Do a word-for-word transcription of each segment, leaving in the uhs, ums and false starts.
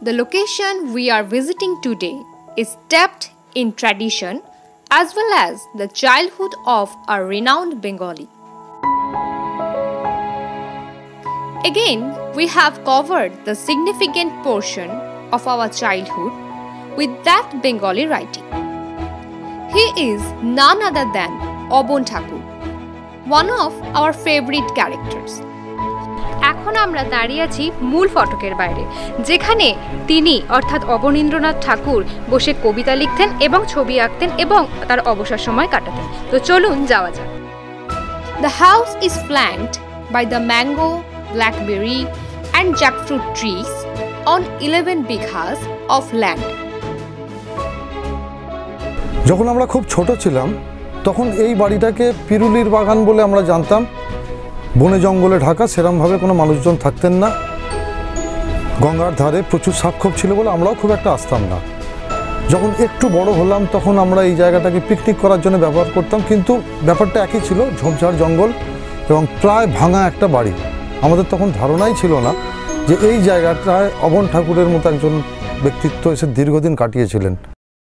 The location we are visiting today is steeped in tradition as well as the childhood of a renowned Bengali. Again, we have covered the significant portion of our childhood with that Bengali writing. He is none other than Obon Thakur, one of our favorite characters. এখন আমরা দাঁড়িয়ে আছি মূল ফটকের বাইরে, যেখানে তিনি অর্থাৎ অবনীন্দ্রনাথ ঠাকুর বসে কবিতা লিখতেন এবং ছবি আঁকতেন এবং তার অবসর সময় কাটাতেন। তো চলুন যাওয়া যাক। The house is flanked by the mango, blackberry and jackfruit trees on eleven bighas of land. যখন আমরা খুব ছোট ছিলাম তখন এই বাড়িটাকে পিরুলির বাগান বলে আমরা জানতাম। বনে জঙ্গলে ঢাকা, সেরকমভাবে কোনো মানুষজন থাকতেন না। গঙ্গার ধারে প্রচুর সাপখোপ ছিল বলে আমরাও খুব একটা আসতাম না। যখন একটু বড় হলাম তখন আমরা এই জায়গাটাকে পিকনিক করার জন্য ব্যবহার করতাম, কিন্তু ব্যাপারটা একই ছিল, ঝোপঝাড় জঙ্গল এবং প্রায় ভাঙা একটা বাড়ি। আমাদের তখন ধারণাই ছিল না যে এই জায়গাটায় অবন ঠাকুরের মতো একজন ব্যক্তিত্ব এসে দীর্ঘদিন কাটিয়েছিলেন।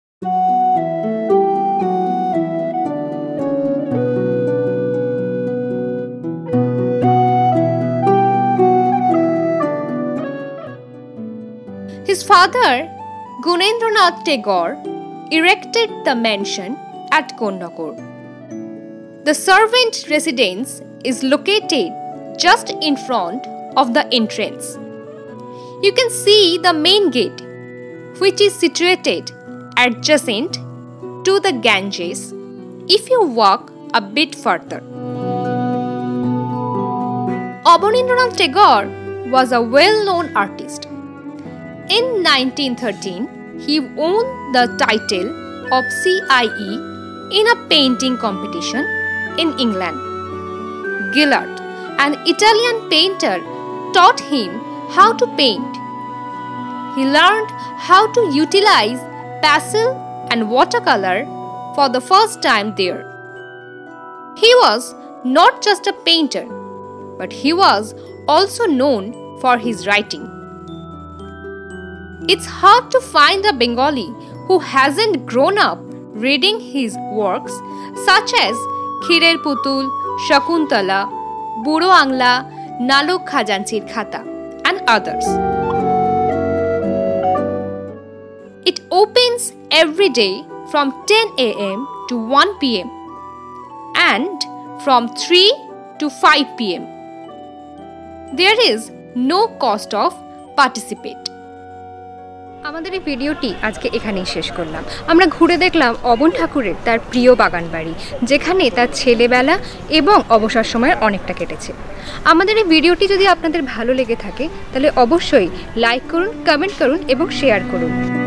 His father, Gunindranath Tagore, erected the mansion at Konnakor. The servant residence is located just in front of the entrance. You can see the main gate, which is situated adjacent to the Ganges if you walk a bit further. Abanindranath Tagore was a well-known artist. In nineteen thirteen, he won the title of C I E in a painting competition in England. Gillard, an Italian painter, taught him how to paint. He learned how to utilize pastel and watercolor for the first time there. He was not just a painter, but he was also known for his writing. It's hard to find a Bengali who hasn't grown up reading his works such as Khirer Putul, Shakuntala, Buro Angla, Nalok Khajanchir Khata and others. It opens every day from ten a m to one p m and from three to five p m There is no cost of participate. আমাদের এই ভিডিওটি আজকে এখানেই শেষ করলাম। আমরা ঘুরে দেখলাম অবন ঠাকুরের তার প্রিয় বাগান বাড়ি, যেখানে তার ছেলেবেলা এবং অবসর সময়ের অনেকটা কেটেছে। আমাদের এই ভিডিওটি যদি আপনাদের ভালো লেগে থাকে তাহলে অবশ্যই লাইক করুন, কমেন্ট করুন এবং শেয়ার করুন।